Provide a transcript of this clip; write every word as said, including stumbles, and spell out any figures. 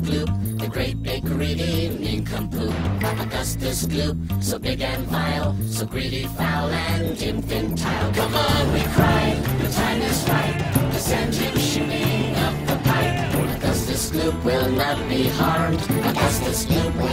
Gloop, the great big greedy nincompoop. Augustus Gloop, so big and vile, so greedy, foul, and infantile. Come on, we cry, the time is right to send him shooting up the pipe. Augustus Gloop will not be harmed. Augustus Gloop will